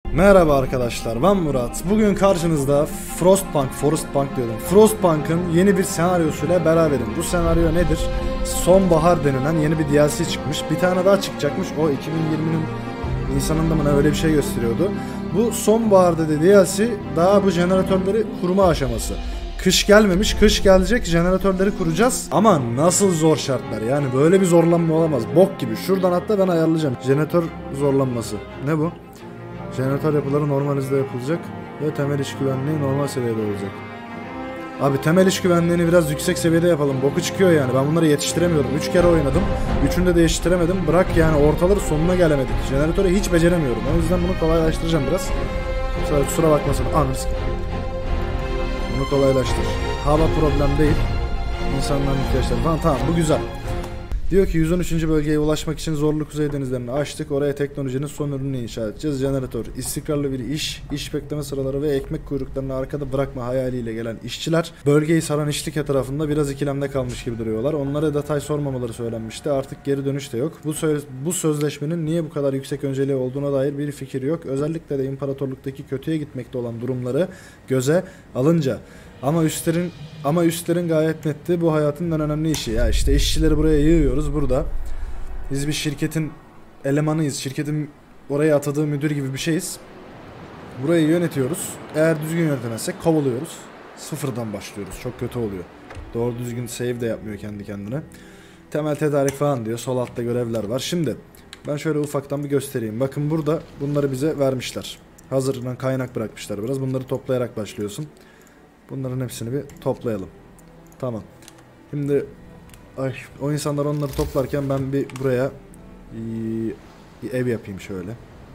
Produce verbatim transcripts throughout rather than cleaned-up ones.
Merhaba arkadaşlar, ben Murat. Bugün karşınızda Frostpunk, Frostpunk diyordum. Frostpunk'ın yeni bir senaryosuyla beraberim. Bu senaryo nedir? Sonbahar denilen yeni bir D L C çıkmış. Bir tane daha çıkacakmış. O iki bin yirminin Nisan'ında mı ne öyle bir şey gösteriyordu. Bu sonbaharda da D L C daha bu jeneratörleri kurma aşaması. Kış gelmemiş, kış gelecek, jeneratörleri kuracağız. Ama nasıl zor şartlar, yani böyle bir zorlanma olamaz. Bok gibi. Şuradan hatta ben ayarlayacağım. Jeneratör zorlanması. Ne bu? Jeneratör yapıları normal hızda yapılacak ve temel iş güvenliği normal seviyede olacak. Abi temel iş güvenliğini biraz yüksek seviyede yapalım. Boku çıkıyor yani. Ben bunları yetiştiremiyorum. üç kere oynadım. üçünde de yetiştiremedim. Bırak yani ortaları sonuna gelemedik. Jeneratörü hiç beceremiyorum. O yüzden bunu kolaylaştıracağım biraz. Kusura, kusura bakmasın. Anız. Bunu kolaylaştır. Hava problem değil. İnsanların ihtiyaçları falan. Tamam, bu güzel. Diyor ki yüz on üçüncü bölgeye ulaşmak için zorlu kuzey denizlerini açtık. Oraya teknolojinin son ürününü inşa edeceğiz. Jeneratör, istikrarlı bir iş, iş bekleme sıraları ve ekmek kuyruklarını arkada bırakma hayaliyle gelen işçiler bölgeyi saran işlik etrafında biraz ikilemde kalmış gibi duruyorlar. Onlara detay sormamaları söylenmişti. Artık geri dönüş de yok. Bu, söz, bu sözleşmenin niye bu kadar yüksek önceliği olduğuna dair bir fikir yok. Özellikle de imparatorluktaki kötüye gitmekte olan durumları göze alınca. Ama üstlerin ama üstlerin gayet netti. Bu hayatın en önemli işi. Ya işte işçileri buraya yığıyoruz burada. Biz bir şirketin elemanıyız. Şirketin oraya atadığı müdür gibi bir şeyiz. Burayı yönetiyoruz. Eğer düzgün yönetemezsek kovuluyoruz. Sıfırdan başlıyoruz. Çok kötü oluyor. Doğru düzgün save de yapmıyor kendi kendine. Temel tedarik falan diyor. Sol altta görevler var. Şimdi ben şöyle ufaktan bir göstereyim. Bakın burada bunları bize vermişler. Hazırdan kaynak bırakmışlar biraz. Bunları toplayarak başlıyorsun. Bunların hepsini bir toplayalım. Tamam. Şimdi ay, o insanlar onları toplarken ben bir buraya bir ev yapayım şöyle.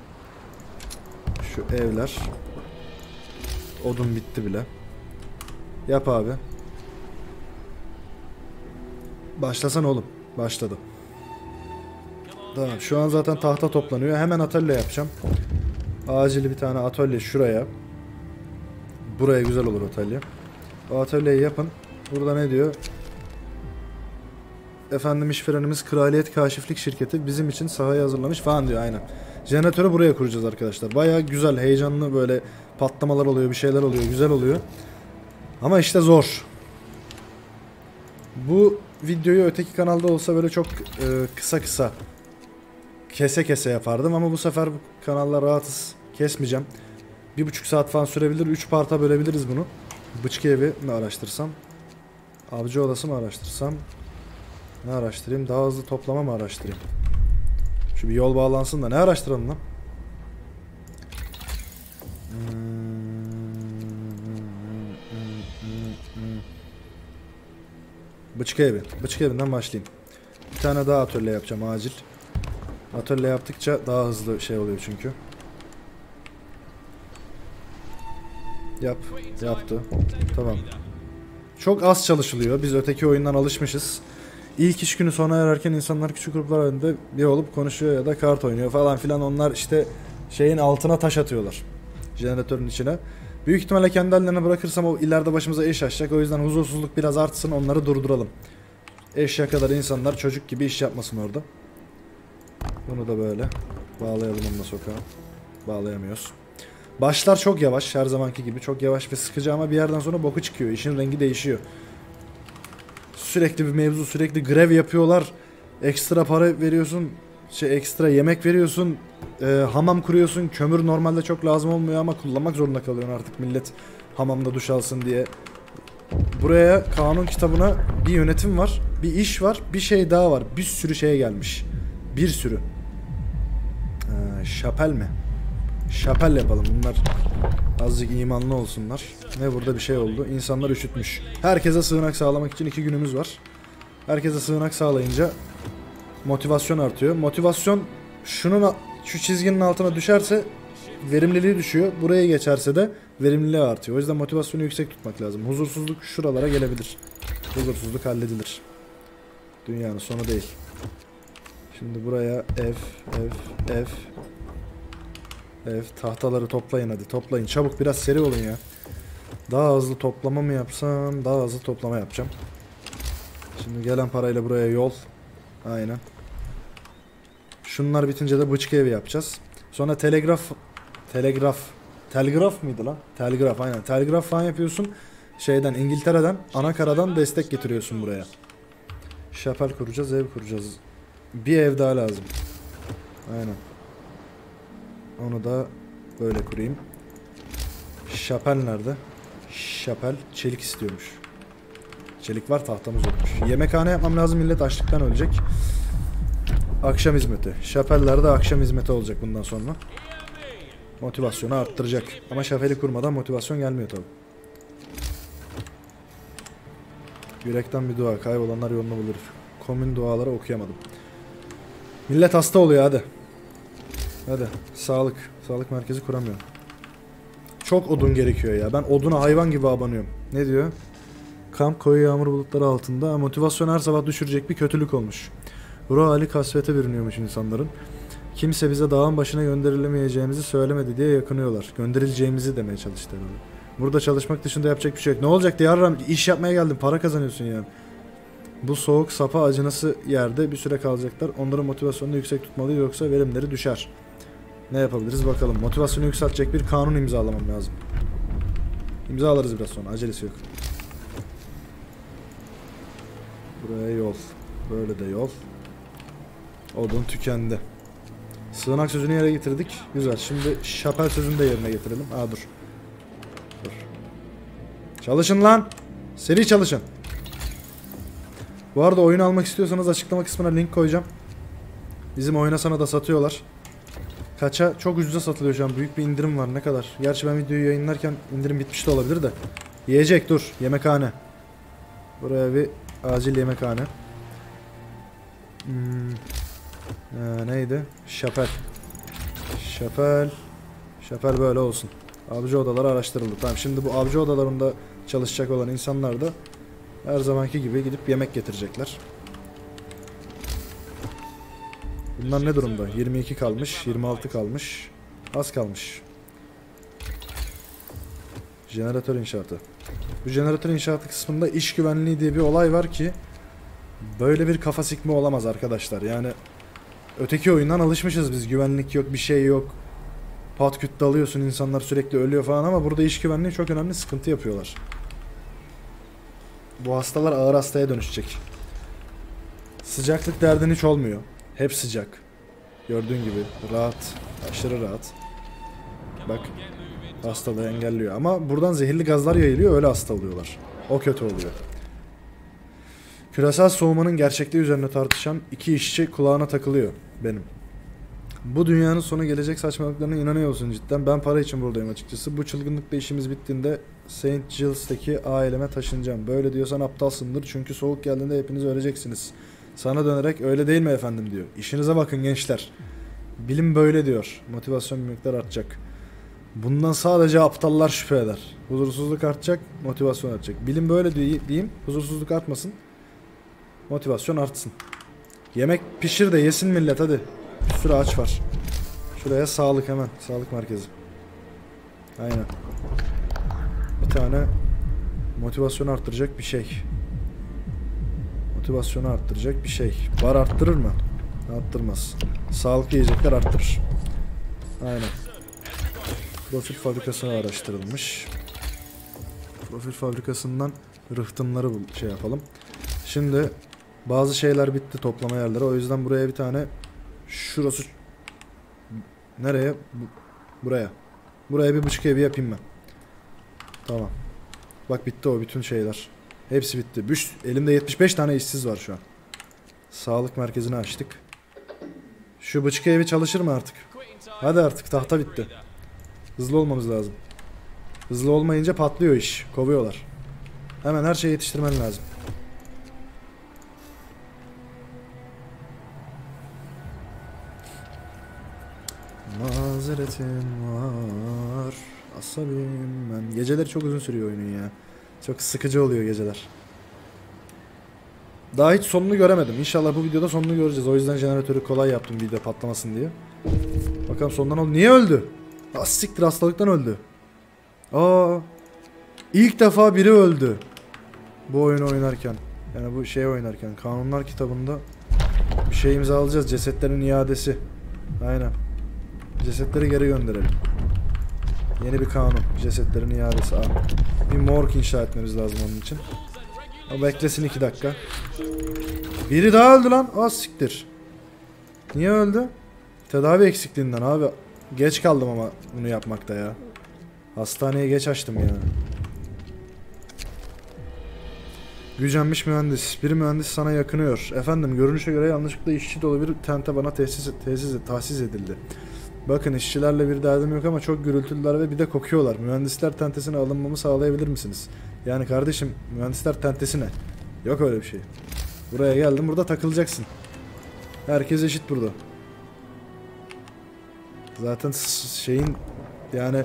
Şu evler. Odun bitti bile. Yap abi. Başlasana oğlum. Başladı. Tamam. Şu an zaten tahta toplanıyor. Hemen atölye yapacağım. Acil bir tane atölye şuraya. Buraya güzel olur atölye. O atölyeyi yapın. Burada ne diyor? Efendim işverenimiz Kraliyet Kaşiflik Şirketi bizim için sahayı hazırlamış falan diyor, aynen. Jeneratörü buraya kuracağız arkadaşlar. Baya güzel, heyecanlı, böyle patlamalar oluyor, bir şeyler oluyor, güzel oluyor. Ama işte zor. Bu videoyu öteki kanalda olsa böyle çok e, kısa kısa kese kese yapardım ama bu sefer bu kanalla rahatız. Kesmeyeceğim. Bir buçuk saat falan sürebilir. Üç parta bölebiliriz bunu. Bıçkı evi mi araştırsam? Avcı odası mı araştırsam? Ne araştırayım? Daha hızlı toplama mı araştırayım? Şu bir yol bağlansın da ne araştıralım lan? Bıçkı evi. Bıçkı evinden başlayayım. Bir tane daha atölye yapacağım acil. Atölye yaptıkça daha hızlı şey oluyor çünkü. Yap. Yaptı. Tamam. Çok az çalışılıyor. Biz öteki oyundan alışmışız. İlk iş günü sona ererken insanlar küçük gruplar halinde bir olup konuşuyor ya da kart oynuyor falan filan. Onlar işte şeyin altına taş atıyorlar. Jeneratörün içine. Büyük ihtimalle kendi hallerine bırakırsam o ileride başımıza iş açacak. O yüzden huzursuzluk biraz artsın, onları durduralım. Eşya kadar insanlar çocuk gibi iş yapmasın orada. Bunu da böyle bağlayalım onunla sokağa. Bağlayamıyoruz. Başlar çok yavaş, her zamanki gibi çok yavaş ve sıkıcı ama bir yerden sonra boku çıkıyor. İşin rengi değişiyor. Sürekli bir mevzu, sürekli grev yapıyorlar. Ekstra para veriyorsun, şey ekstra yemek veriyorsun, e, hamam kuruyorsun. Kömür normalde çok lazım olmuyor ama kullanmak zorunda kalıyorsun artık millet hamamda duş alsın diye. Buraya kanun kitabına bir yönetim var, bir iş var, bir şey daha var. Bir sürü şeye gelmiş. Bir sürü. Ee, şapel mi? Şapel yapalım. Bunlar azıcık imanlı olsunlar. Ve burada bir şey oldu. İnsanlar üşütmüş. Herkese sığınak sağlamak için iki günümüz var. Herkese sığınak sağlayınca motivasyon artıyor. Motivasyon şunun şu çizginin altına düşerse verimliliği düşüyor. Buraya geçerse de verimliliği artıyor. O yüzden motivasyonu yüksek tutmak lazım. Huzursuzluk şuralara gelebilir. Huzursuzluk halledilir. Dünyanın sonu değil. Şimdi buraya ev, ev, ev. Ev, tahtaları toplayın hadi, toplayın. Çabuk, biraz seri olun ya. Daha hızlı toplama mı yapsam? Daha hızlı toplama yapacağım. Şimdi gelen parayla buraya yol. Aynen. Şunlar bitince de bıçkı evi yapacağız. Sonra telegraf Telegraf. Telgraf mıydı lan? Telgraf aynen. Telgraf falan yapıyorsun. Şeyden, İngiltere'den, Anakaradan destek getiriyorsun buraya. Şapel kuracağız, ev kuracağız. Bir ev daha lazım. Aynen. Onu da böyle kurayım. Şapel nerede? Şapel çelik istiyormuş. Çelik var, tahtamız olmuş. Yemekhane yapmam lazım, millet açlıktan ölecek. Akşam hizmeti. Şapellerde akşam hizmeti olacak bundan sonra. Motivasyonu arttıracak. Ama şapeli kurmadan motivasyon gelmiyor tabi. Yürekten bir dua. Kaybolanlar yolunu bulur. Komün duaları okuyamadım. Millet hasta oluyor hadi. Hadi. Sağlık. Sağlık merkezi kuramıyorum. Çok odun gerekiyor ya. Ben oduna hayvan gibi abanıyorum. Ne diyor? Kamp koyu yağmur bulutları altında. Motivasyon her sabah düşürecek bir kötülük olmuş. Ruh hali kasvete bürünüyormuş insanların. Kimse bize dağın başına gönderilemeyeceğimizi söylemedi diye yakınıyorlar. Gönderileceğimizi demeye çalıştı herhalde. Burada çalışmak dışında yapacak bir şey yok. Ne olacak Diyarram? İş yapmaya geldim. Para kazanıyorsun yani. Bu soğuk sapa acınası yerde bir süre kalacaklar. Onların motivasyonunu yüksek tutmalıyız yoksa verimleri düşer. Ne yapabiliriz bakalım. Motivasyonu yükseltecek bir kanun imzalamam lazım. İmzalarız biraz sonra. Acelesi yok. Buraya yol. Böyle de yol. Odun tükendi. Sığınak sözünü yere getirdik. Güzel. Şimdi şapel sözünü de yerine getirelim. Aa dur. Dur. Çalışın lan. Seri çalışın. Bu arada oyun almak istiyorsanız açıklama kısmına link koyacağım. Bizim oyuna sana da satıyorlar. Kaça? Çok ucuza satılıyor şu an. Büyük bir indirim var. Ne kadar? Gerçi ben videoyu yayınlarken indirim bitmiş de olabilir de. Yiyecek dur. Yemekhane. Buraya bir acil yemekhane. Hmm. Ee, neydi? Şapel. Şapel. Şapel böyle olsun. Avcı odaları araştırıldı. Tamam, şimdi bu avcı odalarında çalışacak olan insanlar da her zamanki gibi gidip yemek getirecekler. Bunlar ne durumda? yirmi iki kalmış, yirmi altı kalmış. Az kalmış. Jeneratör inşaatı. Bu jeneratör inşaatı kısmında iş güvenliği diye bir olay var ki böyle bir kafa sikme olamaz arkadaşlar. Yani öteki oyundan alışmışız biz. Güvenlik yok, bir şey yok. Pat küt dalıyorsun, insanlar sürekli ölüyor falan ama burada iş güvenliği çok önemli, sıkıntı yapıyorlar. Bu hastalar ağır hastaya dönüşecek. Sıcaklık derdin hiç olmuyor. Hep sıcak. Gördüğün gibi rahat, aşırı rahat. Bak, hastalığı engelliyor ama buradan zehirli gazlar yayılıyor, öyle hasta oluyorlar. O kötü oluyor. Küresel soğumanın gerçekliği üzerine tartışan iki işçi kulağına takılıyor benim. Bu dünyanın sonu gelecek saçmalıklarına inanıyorsun cidden. Ben para için buradayım açıkçası. Bu çılgınlıkla işimiz bittiğinde Saint Gilles'teki aileme taşınacağım. Böyle diyorsan aptalsındır çünkü soğuk geldiğinde hepiniz öleceksiniz. Sana dönerek öyle değil mi efendim diyor. İşinize bakın gençler. Bilim böyle diyor. Motivasyon bir miktar artacak. Bundan sadece aptallar şüphe eder. Huzursuzluk artacak, motivasyon artacak. Bilim böyle diyeyim, huzursuzluk artmasın, motivasyon artsın. Yemek pişir de yesin millet hadi. Bir sürü aç var. Şuraya sağlık hemen. Sağlık merkezi. Aynen. Bir tane motivasyonu arttıracak bir şey. Motivasyonu arttıracak bir şey. Bar arttırır mı? Arttırmaz. Sağlıklı yiyecekler arttırır. Aynen. Profil fabrikasına araştırılmış. Profil fabrikasından rıhtımları şey yapalım. Şimdi bazı şeyler bitti, toplama yerleri. O yüzden buraya bir tane, şurası nereye? Buraya. Buraya bir buçuk evi yapayım ben. Tamam. Bak bitti o bütün şeyler. Hepsi bitti. Büş, elimde yetmiş beş tane işsiz var şu an. Sağlık merkezini açtık. Şu buçuk evi çalışır mı artık? Hadi artık, tahta bitti. Hızlı olmamız lazım. Hızlı olmayınca patlıyor iş. Kovuyorlar. Hemen her şeyi yetiştirmen lazım. Mazeretim var. Asabim ben. Geceleri çok uzun sürüyor oyunun ya. Çok sıkıcı oluyor geceler. Daha hiç sonunu göremedim. İnşallah bu videoda sonunu göreceğiz. O yüzden jeneratörü kolay yaptım video patlamasın diye. Bakalım sondan oldu. Niye öldü? Ah siktir, hastalıktan öldü. Aa, ilk defa biri öldü. Bu oyunu oynarken. Yani bu şey oynarken. Kanunlar kitabında bir şey imzalayacağız. Cesetlerin iadesi. Aynen. Cesetleri geri gönderelim. Yeni bir kanun. Cesetlerin iadesi. Aa, bir morg inşa etmemiz lazım onun için. O beklesin iki dakika. Biri daha öldü lan. Az siktir. Niye öldü? Tedavi eksikliğinden abi. Geç kaldım ama bunu yapmakta ya. Hastaneye geç açtım yani. Gücenmiş mühendis. Bir mühendis sana yakınıyor. Efendim, görünüşe göre yanlışlıkla işçi dolu bir tente bana tesis, tesis, tahsis edildi. Bakın, işçilerle bir derdim yok ama çok gürültülüler ve bir de kokuyorlar. Mühendisler tentesine alınmamı sağlayabilir misiniz? Yani kardeşim, mühendisler tentesi ne? Yok öyle bir şey. Buraya geldim, burada takılacaksın. Herkes eşit burada. Zaten şeyin yani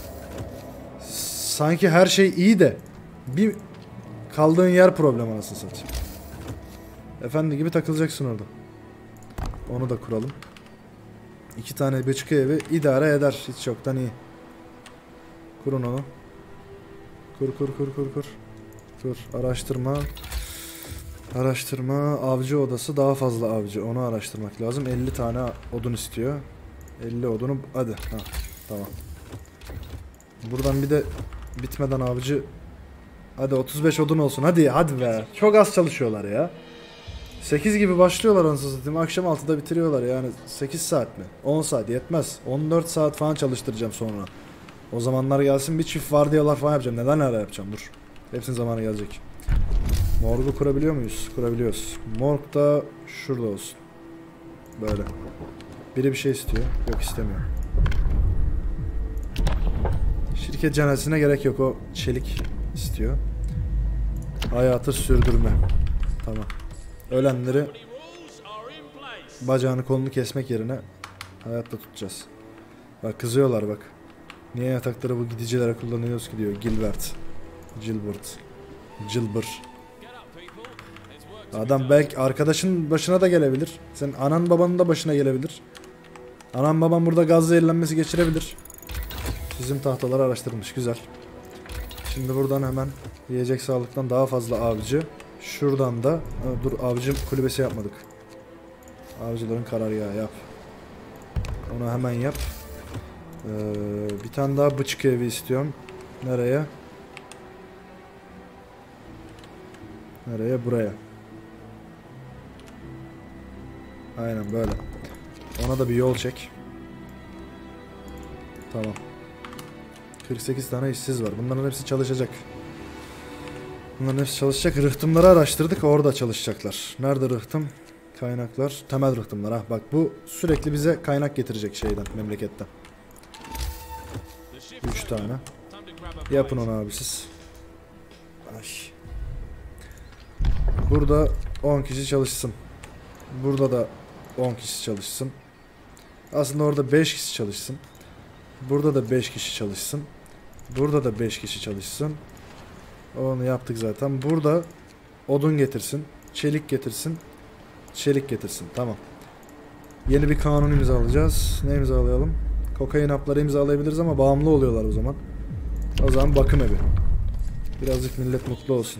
sanki her şey iyi de bir kaldığın yer problem anasını satayım. Efendi gibi takılacaksın orada. Onu da kuralım. İki tane bıçkı evi idare eder. Hiç yoktan iyi. Kurun onu. Kur kur kur kur kur. Kur. Araştırma. Araştırma. Avcı odası, daha fazla avcı. Onu araştırmak lazım. elli tane odun istiyor. elli odunu. Hadi. Ha, tamam. Buradan bir de bitmeden avcı. Hadi otuz beş odun olsun. Hadi hadi be. Çok az çalışıyorlar ya. sekiz gibi başlıyorlar anasını satayım. Akşam altıda bitiriyorlar yani. sekiz saat mi? on saat yetmez. on dört saat falan çalıştıracağım sonra. O zamanlar gelsin, bir çift vardiyalar falan yapacağım. Neden hala yapacağım? Dur. Hepsinin zamanı gelecek. Morgu kurabiliyor muyuz? Kurabiliyoruz. Morg da şurada olsun. Böyle. Biri bir şey istiyor. Yok, istemiyor. Şirket cenazesine gerek yok. O çelik istiyor. Hayatı sürdürme. Tamam. Ölenleri bacağını kolunu kesmek yerine hayatta tutacağız. Bak kızıyorlar bak. Niye yatakları bu gidicilere kullanıyoruz ki diyor Gilbert. Gilbert. Gilbert. Adam belki arkadaşın başına da gelebilir. Senin anan babanın da başına gelebilir. Anan baban burada gaz zehirlenmesi geçirebilir. Bizim tahtaları araştırmış. Güzel. Şimdi buradan hemen yiyecek sağlıktan daha fazla avcı. Şuradan da dur, avcı kulübesi yapmadık. Avcıların karargahı yap. Onu hemen yap. Ee, bir tane daha bıçkı evi istiyorum. Nereye? Nereye? Buraya. Aynen böyle. Ona da bir yol çek. Tamam. kırk sekiz tane işsiz var. Bunların hepsi çalışacak. Bunların hepsi çalışacak. Rıhtımları araştırdık. Orada çalışacaklar. Nerede rıhtım? Kaynaklar. Temel rıhtımlar. Ha, bak bu sürekli bize kaynak getirecek şeyden, memleketten. üç tane. Yapın onu abi siz. Ay. Burada on kişi çalışsın. Burada da on kişi çalışsın. Aslında orada beş kişi çalışsın. Burada da beş kişi çalışsın. Burada da beş kişi çalışsın. Onu yaptık zaten. Burada odun getirsin. Çelik getirsin. Çelik getirsin. Tamam. Yeni bir kanun imzalayacağız. Ne imzalayalım? Kokain hapları imzalayabiliriz ama bağımlı oluyorlar o zaman. O zaman bakım evi. Birazcık millet mutlu olsun.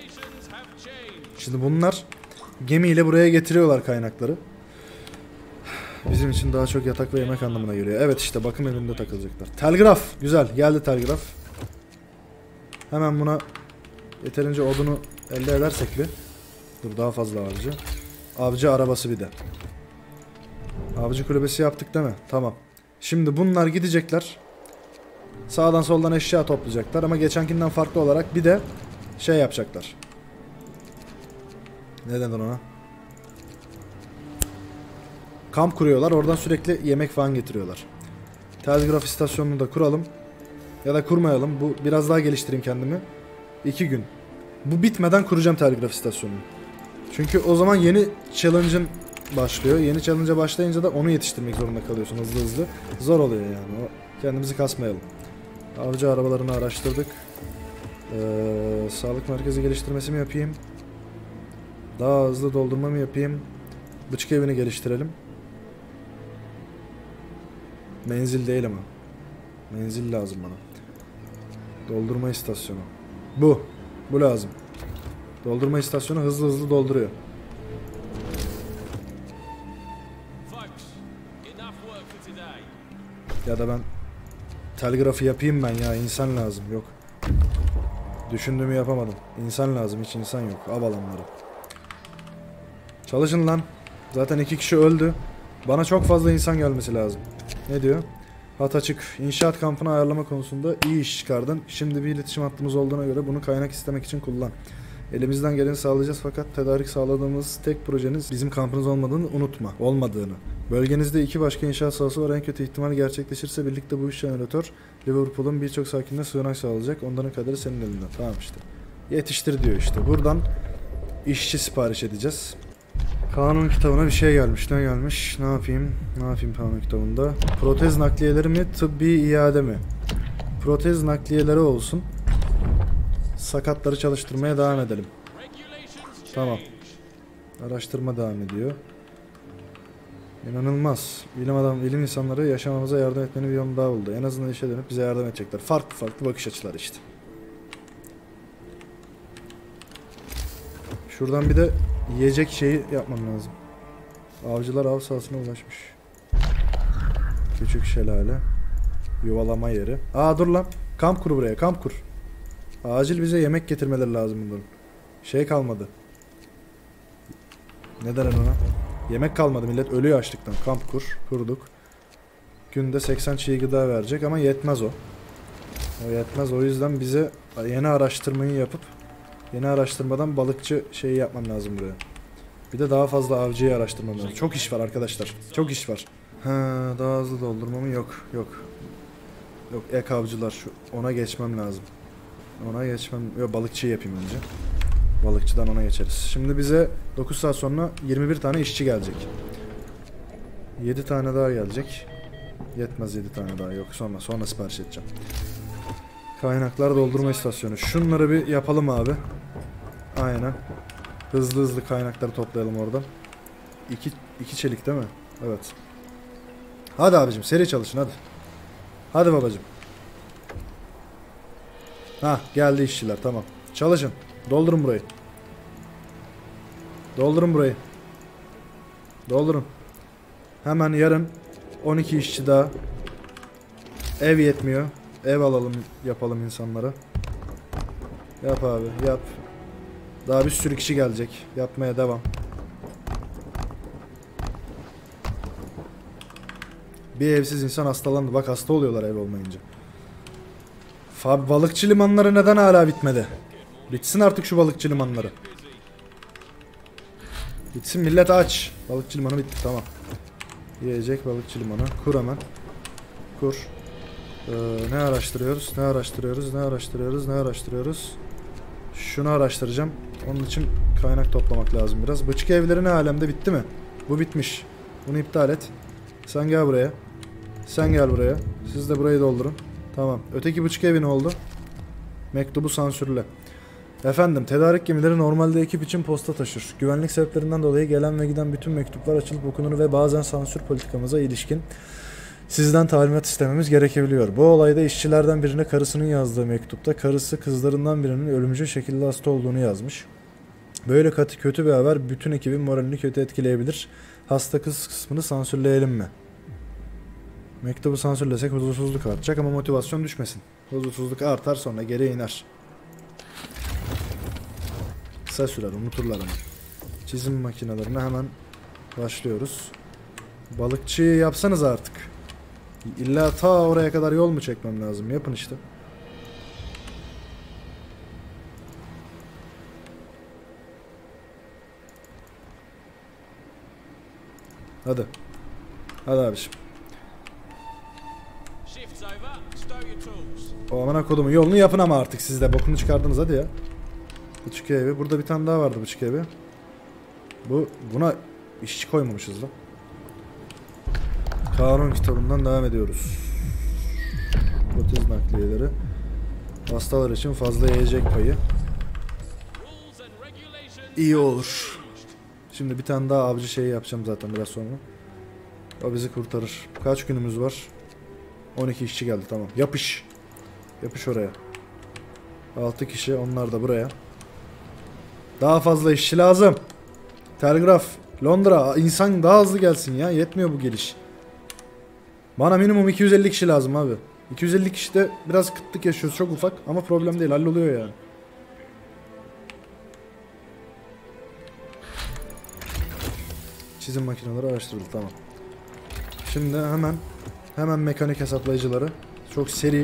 Şimdi bunlar gemiyle buraya getiriyorlar kaynakları. Bizim için daha çok yatak ve yemek anlamına geliyor. Evet, işte bakım evinde takılacaklar. Telgraf. Güzel. Geldi telgraf. Hemen buna yeterince odunu elde edersek bir. Dur, daha fazla avcı. Avcı arabası bir de. Avcı kulübesi yaptık değil mi? Tamam. Şimdi bunlar gidecekler. Sağdan soldan eşya toplayacaklar ama geçenkinden farklı olarak bir de şey yapacaklar. Ne denir ona? Kamp kuruyorlar. Oradan sürekli yemek falan getiriyorlar. Telgraf istasyonunu da kuralım. Ya da kurmayalım. Bu biraz daha geliştireyim kendimi. İki gün. Bu bitmeden kuracağım telgraf istasyonunu. Çünkü o zaman yeni challenge'ın başlıyor. Yeni challenge'a başlayınca da onu yetiştirmek zorunda kalıyorsun hızlı hızlı. Zor oluyor yani. O, kendimizi kasmayalım. Avcı arabalarını araştırdık. Ee, sağlık merkezi geliştirmesi mi yapayım? Daha hızlı doldurma mı yapayım? Bıçkı evini geliştirelim. Menzil değil ama. Menzil lazım bana. Doldurma istasyonu. Bu. Bu lazım. Doldurma istasyonu hızlı hızlı dolduruyor. Ya da ben telgrafı yapayım ben ya. İnsan lazım. Yok. Düşündüğümü yapamadım. İnsan lazım. Hiç insan yok. Av alanları. Çalışın lan. Zaten iki kişi öldü. Bana çok fazla insan gelmesi lazım. Ne diyor? Hat açık. İnşaat kampını ayarlama konusunda iyi iş çıkardın. Şimdi bir iletişim hattımız olduğuna göre bunu kaynak istemek için kullan. Elimizden geleni sağlayacağız fakat tedarik sağladığımız tek projeniz bizim kampınız olmadığını unutma. Olmadığını. Bölgenizde iki başka inşaat sahası var. En kötü ihtimal gerçekleşirse birlikte bu üç jeneratör Liverpool'un birçok sakinine sığınak sağlayacak. Onların kaderi senin elinde. Tamam işte. Yetiştir diyor işte. Buradan işçi sipariş edeceğiz. Kanun kitabına bir şey gelmiş. Ne gelmiş? Ne yapayım? Ne yapayım kanun kitabında? Protez nakliyeleri mi? Tıbbi iade mi? Protez nakliyeleri olsun. Sakatları çalıştırmaya devam edelim. Tamam. Araştırma devam ediyor. İnanılmaz. Bilim adam, bilim insanları yaşamamıza yardım etmenin bir yolunu daha buldu. En azından işe dönüp bize yardım edecekler. Farklı farklı bakış açıları işte. Şuradan bir de yiyecek şeyi yapmam lazım. Avcılar av sahasına ulaşmış. Küçük şelale. Yuvalama yeri. Aa dur lan. Kamp kur buraya. Kamp kur. Acil bize yemek getirmeleri lazım bunların. Şey kalmadı. Ne derler ona? Yemek kalmadı. Millet ölüyor açlıktan. Kamp kur. Kurduk. Günde seksen çiğ gıda verecek ama yetmez o. O yetmez. O yüzden bize yeni araştırmayı yapıp yeni araştırmadan balıkçı şeyi yapmam lazım buraya. Bir de daha fazla avcıyı araştırmam lazım. Çok iş var arkadaşlar. Çok iş var. Ha, daha hızlı doldurma mı? Yok. Yok. Yok ek avcılar. Şu, ona geçmem lazım. Ona geçmem. Yok balıkçıyı yapayım önce. Balıkçıdan ona geçeriz. Şimdi bize dokuz saat sonra yirmi bir tane işçi gelecek. yedi tane daha gelecek. Yetmez yedi tane daha. Yok sonra sonra sipariş edeceğim. Kaynaklar doldurma istasyonu. Şunları bir yapalım abi. Aynen. Hızlı hızlı kaynakları toplayalım oradan. İki, iki çelik değil mi? Evet. Hadi abicim seri çalışın hadi. Hadi babacım. Ha geldi işçiler tamam. Çalışın. Doldurun burayı. Doldurun burayı. Doldurun. Hemen yarın on iki işçi daha. Ev yetmiyor. Ev alalım yapalım insanlara. Yap abi yap. Daha bir sürü kişi gelecek. Yapmaya devam. Bir evsiz insan hastalandı. Bak hasta oluyorlar ev olmayınca. Fab balıkçı limanları neden hala bitmedi? Bitsin artık şu balıkçı limanları. Bitsin millet aç. Balıkçı limanı bitti tamam. Yiyecek balıkçı limanı. Kur hemen. Kur. Ee, ne araştırıyoruz? Ne araştırıyoruz? Ne araştırıyoruz? Ne araştırıyoruz? Şunu araştıracağım. Onun için kaynak toplamak lazım biraz. Bıçkı evleri ne alemde bitti mi? Bu bitmiş. Bunu iptal et. Sen gel buraya. Sen gel buraya. Siz de burayı doldurun. Tamam. Öteki bıçkı evi ne oldu? Mektubu sansürle. Efendim, tedarik gemileri normalde ekip için posta taşır. Güvenlik sebeplerinden dolayı gelen ve giden bütün mektuplar açılıp okunur ve bazen sansür politikamıza ilişkin sizden talimat istememiz gerekebiliyor. Bu olayda işçilerden birine karısının yazdığı mektupta karısı kızlarından birinin ölümcül şekilde hasta olduğunu yazmış. Böyle katı kötü bir haber bütün ekibin moralini kötü etkileyebilir. Hasta kız kısmını sansürleyelim mi? Mektubu sansürlesek huzursuzluk artacak ama motivasyon düşmesin. Huzursuzluk artar sonra geri iner. Kısa sürer unuturlar ama. Çizim makinelerine hemen başlıyoruz. Balıkçıyı yapsanız artık. İlla ta oraya kadar yol mu çekmem lazım? Yapın işte. Hadi. Hadi abiciğim. O amına kodumun yolunu yapın ama artık siz de bokunu çıkardınız hadi ya. Bıçkı evi. Burada bir tane daha vardı bıçkı evi. Bu buna işçi koymamışız da. Kanun kitabından devam ediyoruz. Protez nakliyeleri. Hastalar için fazla yiyecek payı. İyi olur. Şimdi bir tane daha avcı şeyi yapacağım zaten biraz sonra. O bizi kurtarır. Kaç günümüz var? on iki işçi geldi tamam. Yapış. Yapış oraya. altı kişi onlar da buraya. Daha fazla işçi lazım. Telgraf. Londra. İnsan daha hızlı gelsin ya. Yetmiyor bu geliş. Bana minimum iki yüz elli kişi lazım abi. iki yüz elli kişide biraz kıtlık yaşıyoruz, çok ufak ama problem değil, halloluyor yani. Çizim makineleri araştırıldı, tamam. Şimdi hemen hemen mekanik hesaplayıcıları çok seri.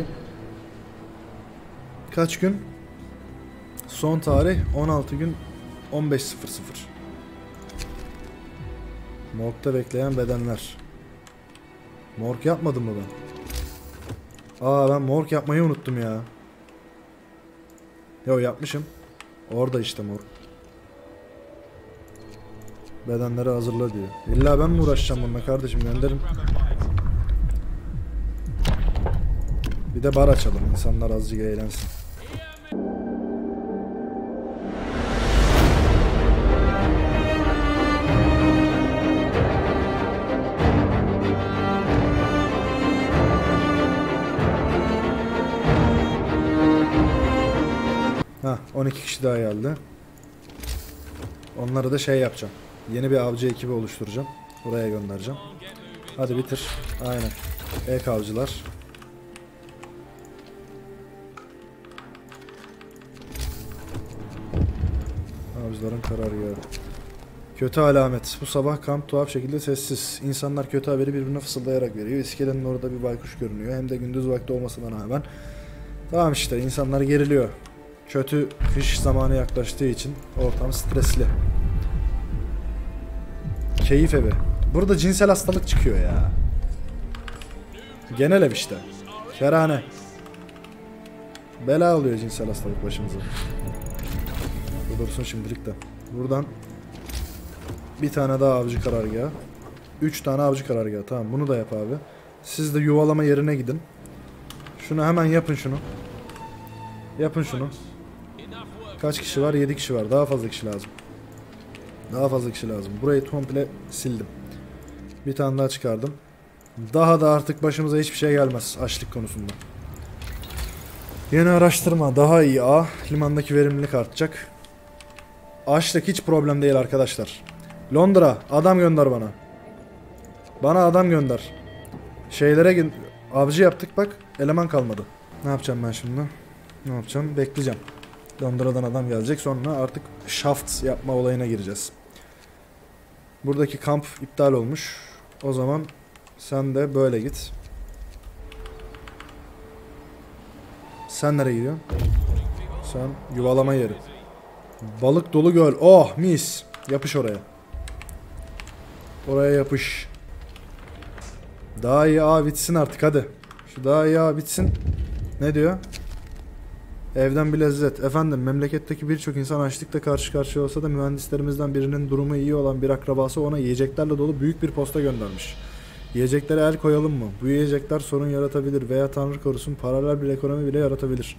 Kaç gün? Son tarih on altı gün on beş sıfır sıfır. Morg'da bekleyen bedenler. Morg yapmadım mı ben? Aa, ben morg yapmayı unuttum ya. Yo, yapmışım. Orada işte morg. Bedenleri hazırla diyor. İlla ben mi uğraşacağım bununla kardeşim, gönderin. Bir de bar açalım, insanlar azıcık eğlensin. Ha, on iki kişi daha geldi. Onları da şey yapacağım. Yeni bir avcı ekibi oluşturacağım. Buraya göndereceğim. Hadi bitir. Aynen. Ek avcılar. Avcıların karargahı. Kötü alamet. Bu sabah kamp tuhaf şekilde sessiz. İnsanlar kötü haberi birbirine fısıldayarak veriyor. İskelenin orada bir baykuş görünüyor. Hem de gündüz vakti olmasına rağmen. Tamam işte, insanlar geriliyor. Kötü kış zamanı yaklaştığı için ortam stresli. Keyif evi. Burada cinsel hastalık çıkıyor ya. Genel ev işte. Kerhane. Bela oluyor cinsel hastalık başımıza. Bu dursun şimdilik de. Buradan bir tane daha avcı karargahı. Üç tane avcı karargahı. Tamam, bunu da yap abi. Siz de yuvalama yerine gidin. Şunu hemen yapın şunu. Yapın şunu. Kaç kişi var? yedi kişi var. Daha fazla kişi lazım. Daha fazla kişi lazım. Burayı komple sildim. Bir tane daha çıkardım. Daha da artık başımıza hiçbir şey gelmez açlık konusunda. Yeni araştırma. Daha iyi A. Limandaki verimlilik artacak. Açlık hiç problem değil arkadaşlar. Londra, adam gönder bana. Bana adam gönder. Şeylere avcı yaptık bak. Eleman kalmadı. Ne yapacağım ben şimdi? Ne yapacağım? Bekleyeceğim. Londra'dan adam gelecek. Sonra artık shaft yapma olayına gireceğiz. Buradaki kamp iptal olmuş. O zaman sen de böyle git. Sen nereye gidiyorsun? Sen yuvalama yeri. Balık dolu göl. Oh mis. Yapış oraya. Oraya yapış. Daha iyi A bitsin artık hadi. Şu daha iyi A bitsin. Ne diyor? Evden bir lezzet. Efendim, memleketteki birçok insan açlıkla karşı karşıya olsa da mühendislerimizden birinin durumu iyi olan bir akrabası ona yiyeceklerle dolu büyük bir posta göndermiş. Yiyeceklere el koyalım mı? Bu yiyecekler sorun yaratabilir veya Tanrı korusun paralel bir ekonomi bile yaratabilir.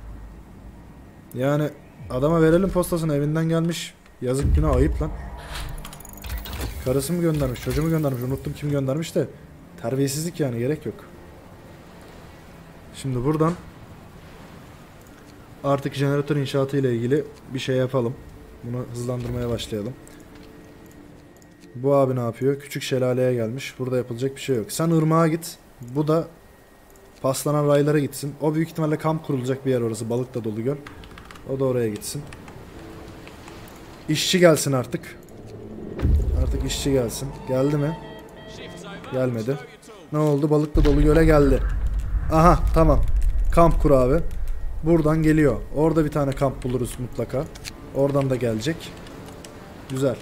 Yani adama verelim postasını, evinden gelmiş. Yazık, günah, ayıp lan. Karısı mı göndermiş, çocuğu mu göndermiş, unuttum kim göndermiş de. Terbiyesizlik yani, gerek yok. Şimdi buradan artık jeneratör inşaatı ile ilgili bir şey yapalım. Bunu hızlandırmaya başlayalım. Bu abi ne yapıyor? Küçük şelaleye gelmiş. Burada yapılacak bir şey yok. Sen ırmağa git. Bu da paslanan raylara gitsin. O büyük ihtimalle kamp kurulacak bir yer orası. Balıkla dolu göl. O da oraya gitsin. İşçi gelsin artık. Artık işçi gelsin. Geldi mi? Gelmedi. Ne oldu? Balıkla dolu göle geldi. Aha, tamam. Kamp kur abi. Buradan geliyor. Orada bir tane kamp buluruz mutlaka. Oradan da gelecek. Güzel.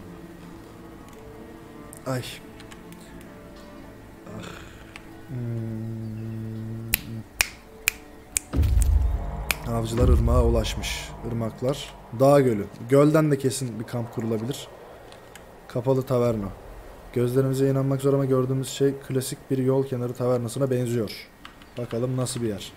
Ay. Ah. Hmm. Avcılar ırmağa ulaşmış. Irmaklar. Dağ gölü. Gölden de kesin bir kamp kurulabilir. Kapalı taverna. Gözlerimize inanmak zor ama gördüğümüz şey klasik bir yol kenarı tavernasına benziyor. Bakalım nasıl bir yer.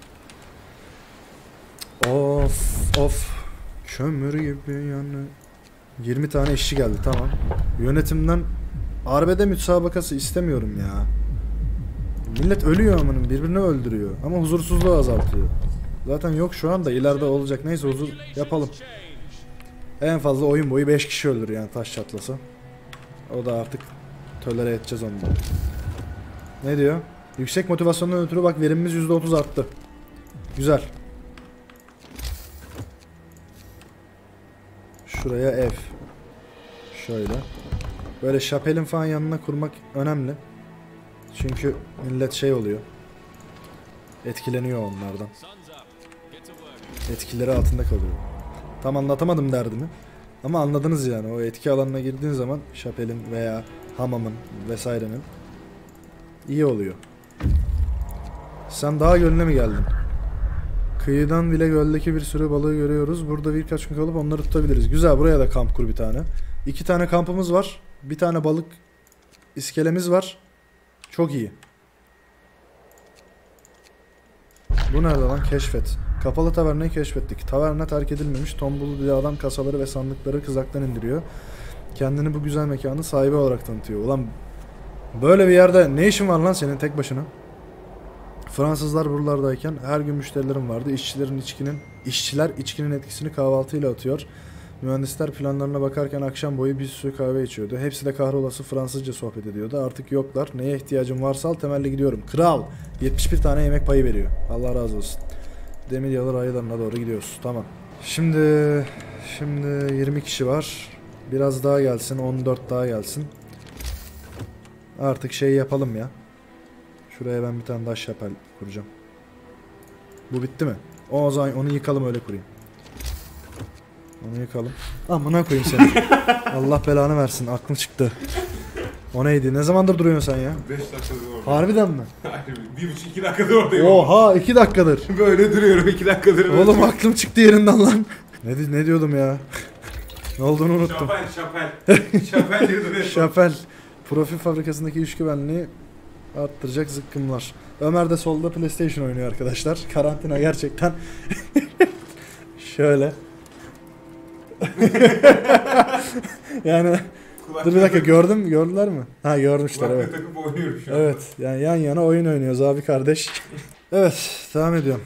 Of of. Kömür gibi yani. yirmi tane işçi geldi, tamam. Yönetimden arbede müsabakası istemiyorum ya. Millet ölüyor amanın, birbirini öldürüyor ama huzursuzluğu azaltıyor. Zaten yok şu anda, ileride olacak. Neyse, huzur yapalım. En fazla oyun boyu beş kişi öldür yani, taş çatlasa. O da artık tolere edeceğiz ondan. Ne diyor? Yüksek motivasyondan ötürü bak verimimiz yüzde otuz arttı. Güzel. Şuraya ev. Şöyle. Böyle şapelin falan yanına kurmak önemli. Çünkü millet şey oluyor. Etkileniyor onlardan. Etkileri altında kalıyor. Tam anlatamadım derdimi. Ama anladınız yani. O etki alanına girdiğin zaman şapelin veya hamamın vesairenin iyi oluyor. Sen daha gölüne mi geldin? Kıyıdan bile göldeki bir sürü balığı görüyoruz. Burada birkaç gün kalıp onları tutabiliriz. Güzel, buraya da kamp kur bir tane. İki tane kampımız var. Bir tane balık iskelemiz var. Çok iyi. Bu nerede lan? Keşfet. Kapalı tavernayı keşfettik. Taverna terk edilmemiş. Tombulu bir adam kasaları ve sandıkları kızaktan indiriyor. Kendini bu güzel mekanın sahibi olarak tanıtıyor. Ulan böyle bir yerde ne işin var lan senin tek başına? Fransızlar buralardayken her gün müşterilerim vardı. İşçilerin içkinin, işçiler içkinin etkisini kahvaltıyla atıyor. Mühendisler planlarına bakarken akşam boyu bir sürü kahve içiyordu. Hepsi de kahrolası Fransızca sohbet ediyordu. Artık yoklar. Neye ihtiyacım varsa al, temelli gidiyorum. Kral! yetmiş bir tane yemek payı veriyor. Allah razı olsun. Demir yalı raylarına doğru gidiyoruz. Tamam. Şimdi şimdi yirmi kişi var. Biraz daha gelsin. on dört daha gelsin. Artık şey yapalım ya. Şuraya ben bir tane daha şapel kuracağım. Bu bitti mi? O zaman onu yıkalım, öyle kurayım. Onu yıkalım. Amına koyayım seni. Allah belanı versin. Aklım çıktı. O neydi? Ne zamandır duruyorsun sen ya? beş dakikadır orada. Harbiden mi? bir buçuk iki dakikadır oradayım. Oha, iki dakikadır. Böyle duruyorum iki dakikadır. Oğlum aklım çıktı yerinden lan. Ne, ne diyordum ya? Ne olduğunu unuttum. Şapel, şapel. Şapel diye duruyor. Şapel. Profil fabrikasındaki iş güvenliği arttıracak zıkkımlar. Ömer de solda PlayStation oynuyor arkadaşlar. Karantina gerçekten. Şöyle. Yani Kulaklık dur bir dakika, gördüm gördüler mi? Ha, görmüşler, evet. takıp oynuyorum şu an. Evet, yani yan yana oyun oynuyoruz abi kardeş. Evet, devam ediyorum.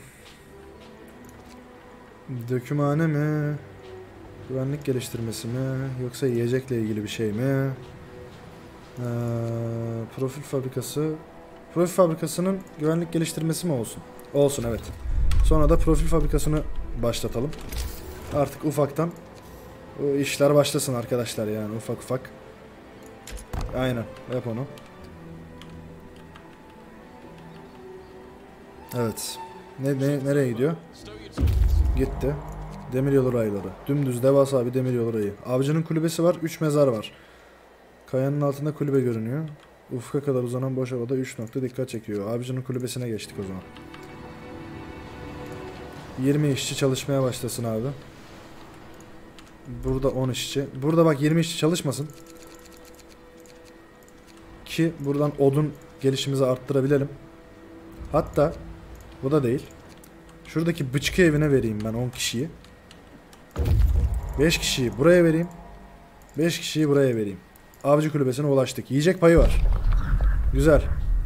Dökümhane mi? Güvenlik geliştirmesi mi? Yoksa yiyecekle ilgili bir şey mi? Ee, profil fabrikası. Profil fabrikasının güvenlik geliştirmesi mi olsun? Olsun, evet. Sonra da profil fabrikasını başlatalım. Artık ufaktan o işler başlasın arkadaşlar, yani ufak ufak. Aynen, yap onu. Evet. Ne, ne nereye gidiyor? Gitti. Demiryolu rayları. Dümdüz devasa bir demiryolu rayı. Avcının kulübesi var, üç mezar var. Kayanın altında kulübe görünüyor. Ufka kadar uzanan boş havada üç nokta dikkat çekiyor. Avcının kulübesine geçtik o zaman. yirmi işçi çalışmaya başlasın abi. Burada on işçi. Burada bak yirmi işçi çalışmasın. Ki buradan odun gelişimizi arttırabilelim. Hatta bu da değil. Şuradaki bıçkı evine vereyim ben on kişiyi. beş kişiyi buraya vereyim. beş kişiyi buraya vereyim. Avcı kulübesine ulaştık. Yiyecek payı var. Güzel.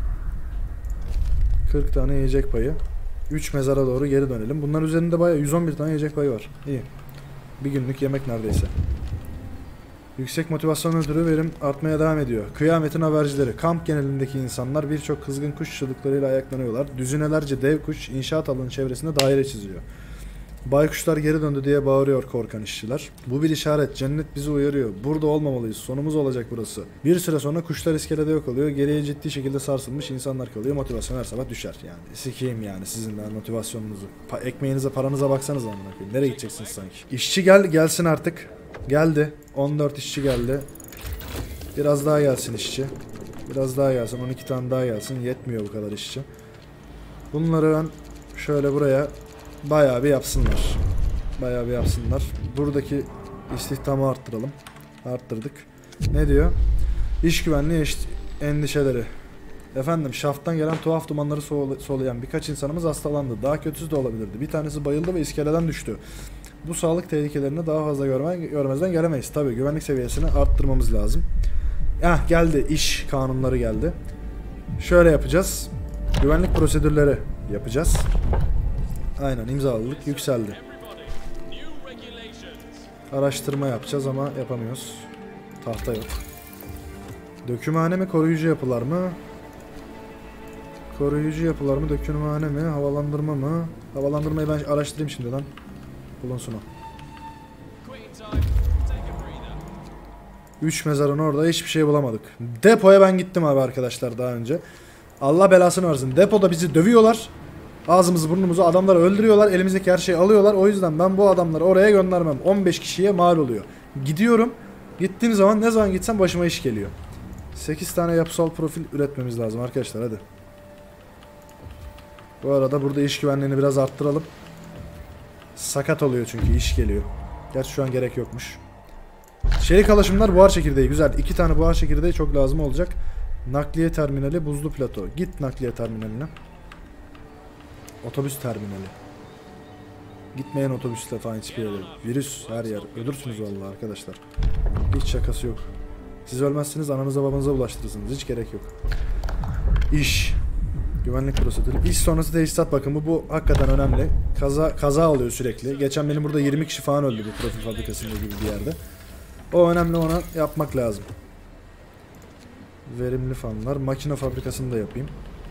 kırk tane yiyecek payı. üç mezara doğru geri dönelim. Bunların üzerinde bayağı yüz on bir tane yiyecek payı var. İyi. Bir günlük yemek neredeyse. Yüksek motivasyon ötürü verim artmaya devam ediyor. Kıyametin habercileri. Kamp genelindeki insanlar birçok kızgın kuş çığlıklarıyla ayaklanıyorlar. Düzinelerce dev kuş inşaat alanı çevresinde daire çiziyor. Baykuşlar geri döndü diye bağırıyor korkan işçiler. Bu bir işaret. Cennet bizi uyarıyor. Burada olmamalıyız. Sonumuz olacak burası. Bir süre sonra kuşlar iskelede yok oluyor. Geriye ciddi şekilde sarsılmış insanlar kalıyor. Motivasyon her sabah düşer yani. Sikeyim yani sizin de motivasyonunuzu. Pa ekmeğinize, paranıza baksanız amına koyayım. Nereye gideceksiniz sanki? İşçi gel gelsin artık. Geldi. on dört işçi geldi. Biraz daha gelsin işçi. Biraz daha gelsin. on iki tane daha gelsin. Yetmiyor bu kadar işçi. Bunları ben şöyle buraya bayağı bir yapsınlar. Bayağı bir yapsınlar. Buradaki istihdamı arttıralım. Arttırdık. Ne diyor? İş güvenliği endişeleri. Efendim, şafttan gelen tuhaf dumanları soluyan birkaç insanımız hastalandı. Daha kötüsü de olabilirdi. Bir tanesi bayıldı ve iskeleden düştü. Bu sağlık tehlikelerini daha fazla görme, görmezden gelemeyiz. Tabii güvenlik seviyesini arttırmamız lazım. Ah, geldi. İş kanunları geldi. Şöyle yapacağız. Güvenlik prosedürleri yapacağız. Aynen, imzalılık yükseldi. Araştırma yapacağız ama yapamıyoruz. Tahta yok. Dökümhane mi, koruyucu yapılar mı? Koruyucu yapılar mı, dökümhane mi, havalandırma mı? Havalandırmayı ben araştırayım şimdi lan. Bulunsun o. Üç mezarın orada hiçbir şey bulamadık. Depoya ben gittim abi arkadaşlar daha önce. Allah belasını versin. Depoda bizi dövüyorlar. Ağzımızı burnumuzu adamları öldürüyorlar. Elimizdeki her şeyi alıyorlar. O yüzden ben bu adamları oraya göndermem. on beş kişiye mal oluyor. Gidiyorum. Gittiğim zaman ne zaman gitsem başıma iş geliyor. sekiz tane yapısal profil üretmemiz lazım arkadaşlar, hadi. Bu arada burada iş güvenliğini biraz arttıralım. Sakat oluyor çünkü iş geliyor. Gerçi şu an gerek yokmuş. Çelik alaşımlar, buhar çekirdeği. Güzel. iki tane buhar çekirdeği çok lazım olacak. Nakliye terminali, buzlu plato. Git nakliye terminaline. Otobüs terminali. Gitmeyen otobüsle falan hiçbir yere. Virüs her yer. Ölürsünüz vallahi arkadaşlar. Hiç şakası yok. Siz ölmezsiniz, ananıza babanıza bulaştırırsınız. Hiç gerek yok. İş. Güvenlik prosedürü. İş sonrası tesisat bakımı, bu hakikaten önemli. Kaza kaza oluyor sürekli. Geçen benim burada yirmi kişi falan öldü bu profil fabrikasında gibi bir yerde. O önemli, ona yapmak lazım. Verimli fanlar. Makine fabrikasını da yapayım.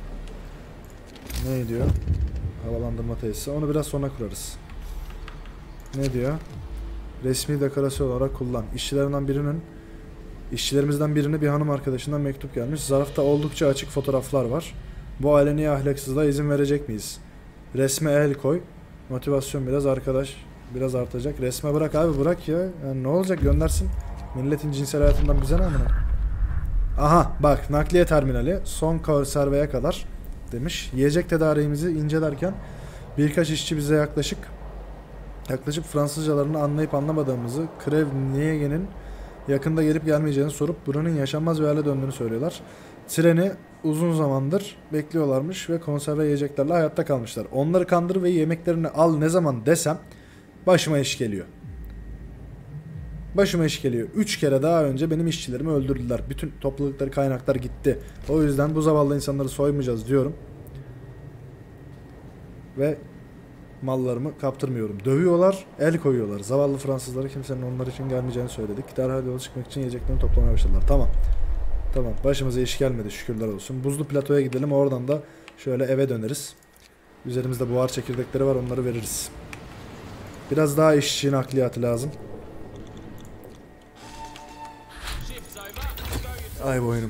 Ne diyor? Havalandırma tesisi. Onu biraz sonra kurarız. Ne diyor? Resmi dekorasyon olarak kullan. İşçilerinden birinin İşçilerimizden birine bir hanım arkadaşından mektup gelmiş. Zarfta oldukça açık fotoğraflar var. Bu aleni ahlaksızlığa izin verecek miyiz? Resme el koy. Motivasyon biraz arkadaş. Biraz artacak. Resme bırak abi, bırak ya. Yani ne olacak, göndersin. Milletin cinsel hayatından bize ne amına? Aha bak, nakliye terminali son konserveye kadar demiş. Yiyecek tedariğimizi incelerken birkaç işçi bize yaklaşık yaklaşıp Fransızcalarını anlayıp anlamadığımızı, Krevniyege'nin yakında gelip gelmeyeceğini sorup buranın yaşanmaz bir hale döndüğünü söylüyorlar. Treni uzun zamandır bekliyorlarmış ve konserve yiyeceklerle hayatta kalmışlar. Onları kandır ve yemeklerini al ne zaman desem başıma iş geliyor. Başıma iş geliyor. Üç kere daha önce benim işçilerimi öldürdüler. Bütün topladıkları kaynaklar gitti. O yüzden bu zavallı insanları soymayacağız diyorum. Ve mallarımı kaptırmıyorum. Dövüyorlar, el koyuyorlar. Zavallı Fransızlara kimsenin onlar için gelmeyeceğini söyledik. Derhal yola çıkmak için yiyeceklerini toplamaya başladılar. Tamam. Tamam. Başımıza iş gelmedi, şükürler olsun. Buzlu platoya gidelim. Oradan da şöyle eve döneriz. Üzerimizde buhar çekirdekleri var. Onları veririz. Biraz daha işçi nakliyatı lazım. Ay boynum.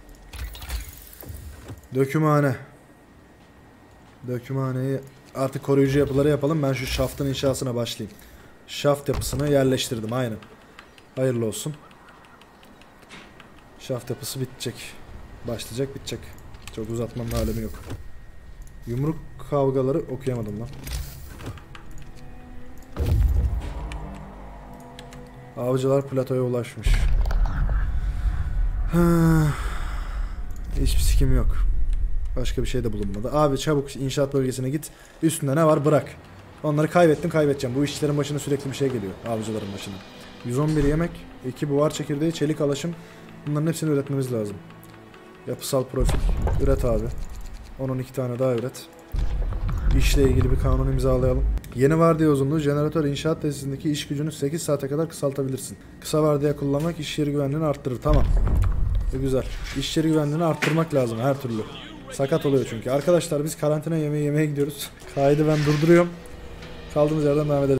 Dökümhane. Dökümhaneyi artık koruyucu yapıları yapalım. Ben şu şaftın inşasına başlayayım. Şaft yapısını yerleştirdim. Aynen. Hayırlı olsun. Şaft yapısı bitecek. Başlayacak, bitecek. Çok uzatmanın alemi yok. Yumruk kavgaları okuyamadım lan. Avcılar platoya ulaşmış. Hiçbir sikim yok. Başka bir şey de bulunmadı. Abi çabuk inşaat bölgesine git. Üstünde ne var bırak. Onları kaybettim, kaybedeceğim. Bu işçilerin başına sürekli bir şey geliyor. Avcıların başına. yüz on bir yemek, iki buhar çekirdeği, çelik alaşım. Bunların hepsini üretmemiz lazım. Yapısal profil. Üret abi. on on iki tane daha üret. İşle ilgili bir kanun imzalayalım. Yeni vardiya uzunluğu, jeneratör inşaat tesisindeki iş gücünü sekiz saate kadar kısaltabilirsin. Kısa vardiya kullanmak iş yeri güvenliğini arttırır. Tamam. E güzel. İş yeri güvenliğini arttırmak lazım her türlü. Sakat oluyor çünkü. Arkadaşlar biz karantina yemeği yemeye gidiyoruz. Kaydı ben durduruyorum. Kaldığımız yerden devam edelim.